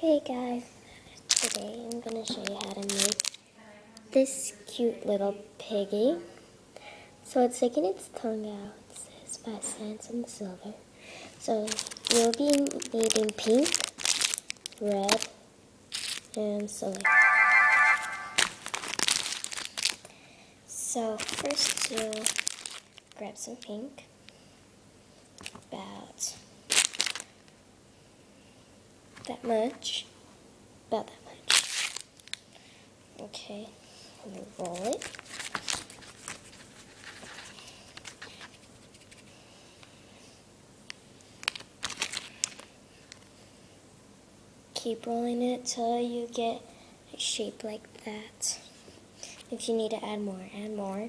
Hey guys, today I'm going to show you how to make this cute little piggy. So it's sticking its tongue out. It says 5 cents on the silver. So you'll be needing pink, red, and silver. So first you'll grab some pink, about that much, Okay, you roll it. Keep rolling it till you get a shape like that. If you need to add more, add more.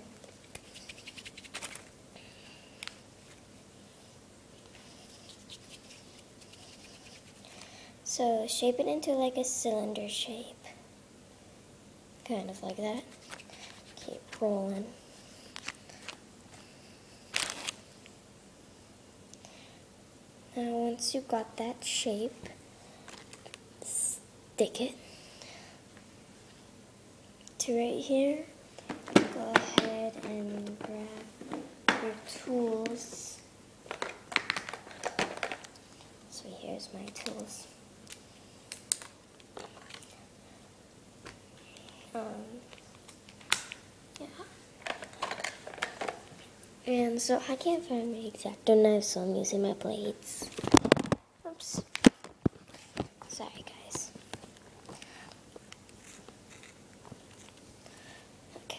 So shape it into like a cylinder shape. Kind of like that. Keep rolling. Now once you've got that shape, stick it to right here. Go ahead and grab your tools. So here's my tools. Yeah. And so I can't find my X-Acto knife, so I'm using my blades. Oops. Sorry, guys. Okay.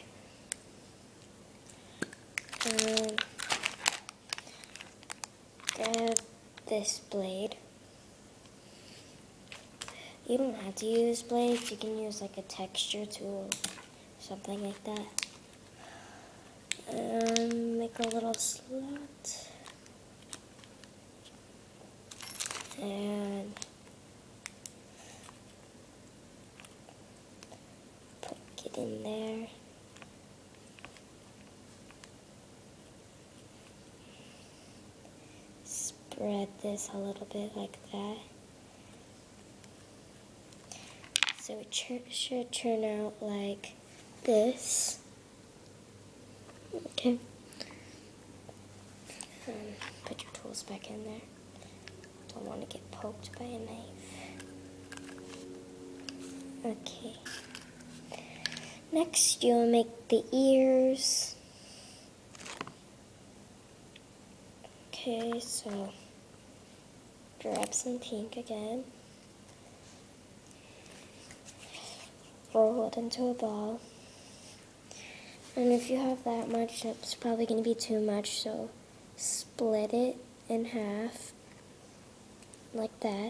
Grab this blade. You don't have to use blades. You can use like a texture tool, something like that. Make a little slot. And put it in there. Spread this a little bit like that. So it should turn out like this. Okay. Put your tools back in there. Don't want to get poked by a knife. Okay. Next, you'll make the ears. Okay, so grab some pink again. Roll it into a ball. And if you have that much, it's probably going to be too much, so split it in half, like that.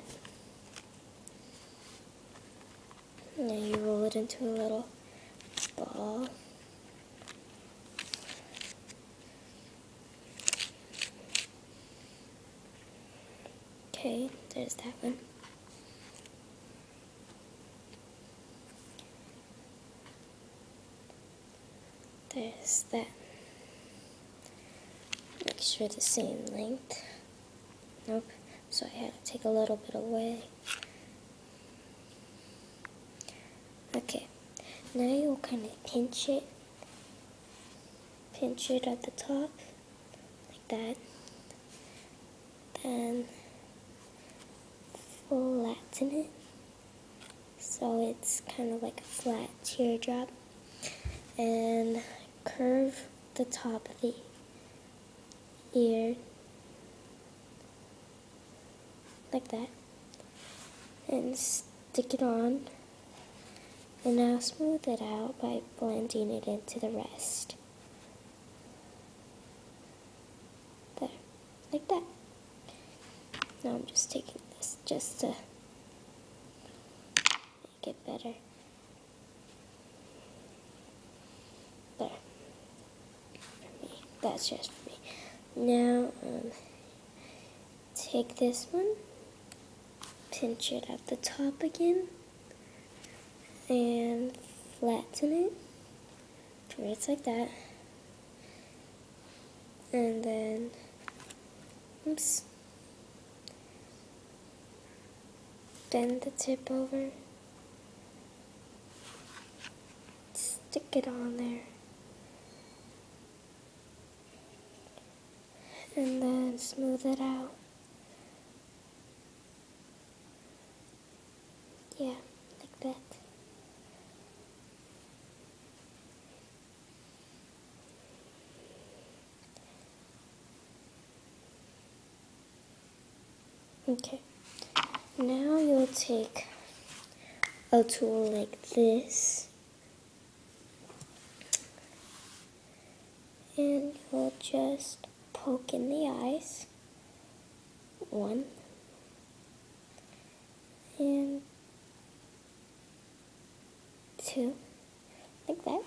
And then you roll it into a little ball. Okay, there's that one. There's that. Make sure the same length. Nope, so I had to take a little bit away. Okay, now you'll kind of pinch it at the top, like that. Then flatten it, so it's kind of like a flat teardrop. And curve the top of the ear like that, and stick it on, and now smooth it out by blending it into the rest. There, like that. Now I'm just taking this just to make it better. There. For me. That's just for me. Now, take this one, pinch it at the top again, and flatten it to where it's like that. And then, oops. bend the tip over, stick it on there, and then smooth it out. Yeah, like that. Okay, now you'll take a tool like this and you'll just poke in the eyes. 1 and 2, like that.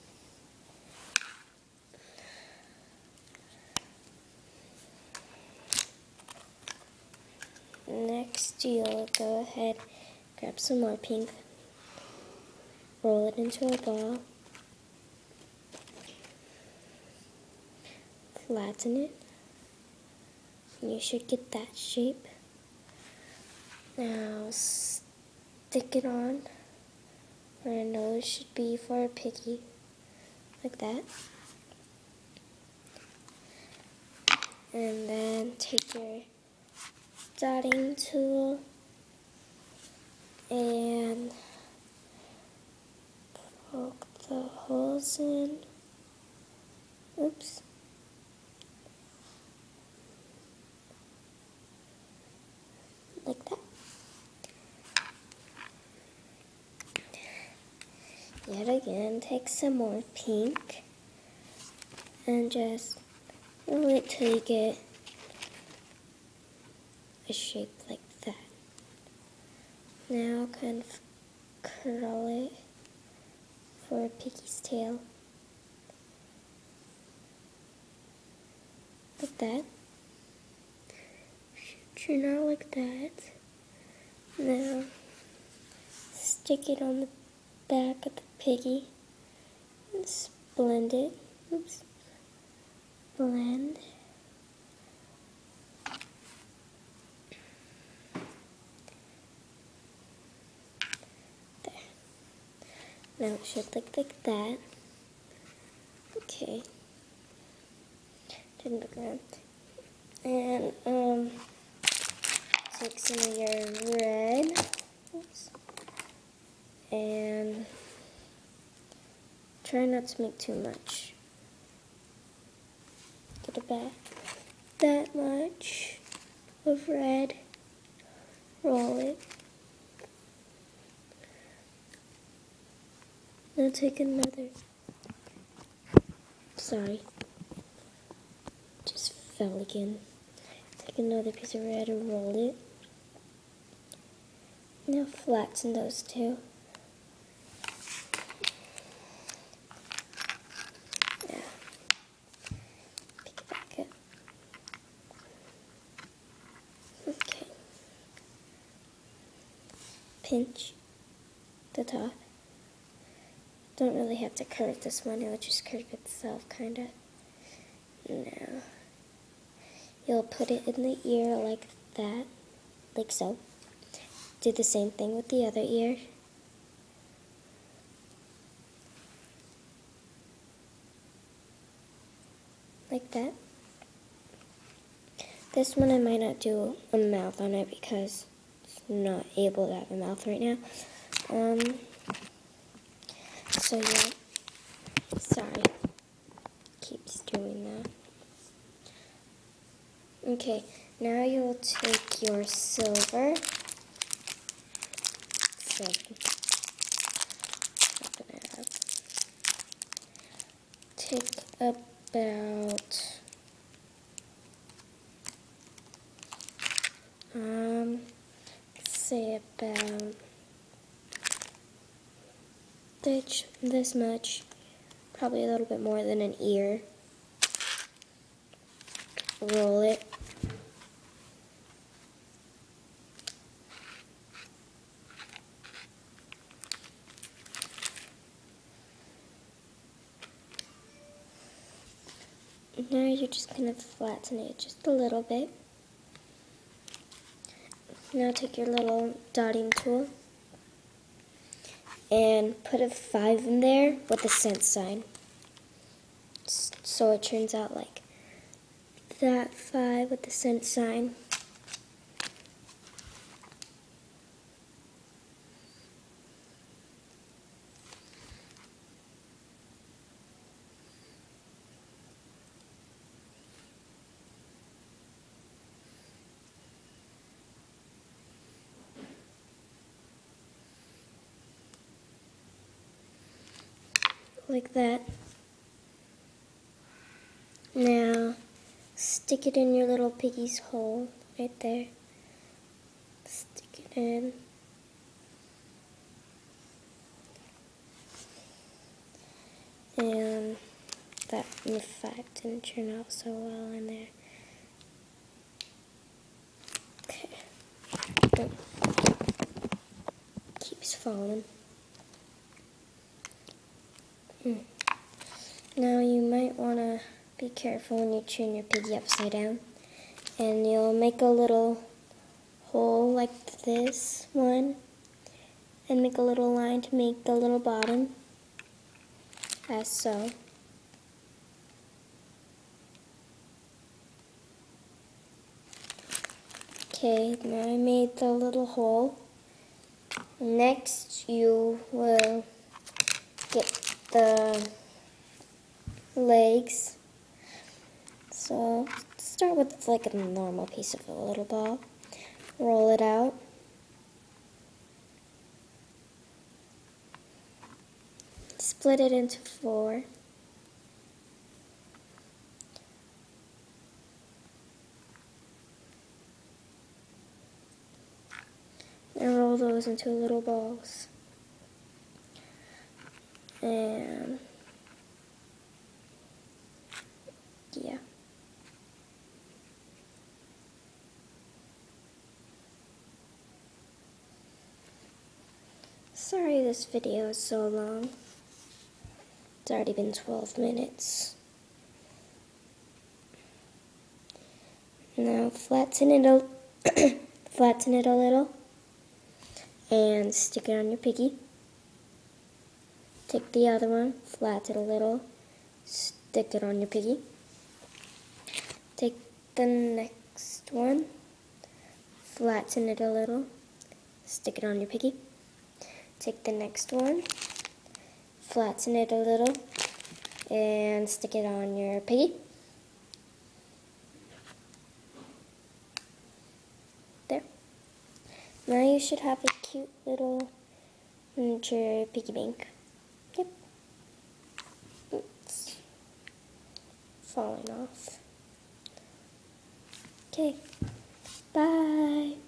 Next, you'll go ahead, grab some more pink, roll it into a ball, flatten it, and you should get that shape. Now, stick it on where a nose should be for a piggy, like that. And then take your dotting tool and poke the holes in. Oops. Like that. Yet again, take some more pink and just roll it till you get a shape like that. Now kind of curl it for a piggy's tail. Like that. Should turn out like that. Now stick it on the back of the piggy and blend it. Oops. Blend. Now it should look like that. Okay. Turn the ground. And take some of your red. Oops. And try not to make too much. Get about that much of red. Roll it. Now take another. Sorry. Just fell again. Take another piece of red and roll it. Now flatten those two. Now, pick it back up. Okay. Pinch the top. Don't really have to curve this one, it'll just curve itself, kinda. Now, you'll put it in the ear like that, like so. Do the same thing with the other ear. Like that. This one I might not do a mouth on it because it's not able to have a mouth right now. So yeah, sorry, keeps doing that. Okay, now you'll take your silver. Take about say about this much, probably a little bit more than an ear. Roll it. Now you're just going to flatten it just a little bit. Now take your little dotting tool and put a 5 in there with a cent sign. So it turns out like that 5 with the cent sign. Like that. Now, stick it in your little piggy's hole right there. Stick it in. And that, in fact, didn't turn out so well in there. Okay. Oh. Keeps falling. Now you might want to be careful when you turn your piggy upside down. And you'll make a little hole like this one. And make a little line to make the little bottom. As so. Okay, now I made the little hole. Next you will get the legs. So start with like a normal piece of a little ball. Roll it out. Split it into 4. And roll those into little balls. And yeah. Sorry this video is so long. It's already been 12 minutes. Now flatten it a little and stick it on your piggy. Take the other one, flatten it a little, stick it on your piggy. Take the next one, flatten it a little, stick it on your piggy. Take the next one, flatten it a little, and stick it on your piggy. There. Now you should have a cute little miniature piggy bank. Yep. It's falling off. Okay. Bye.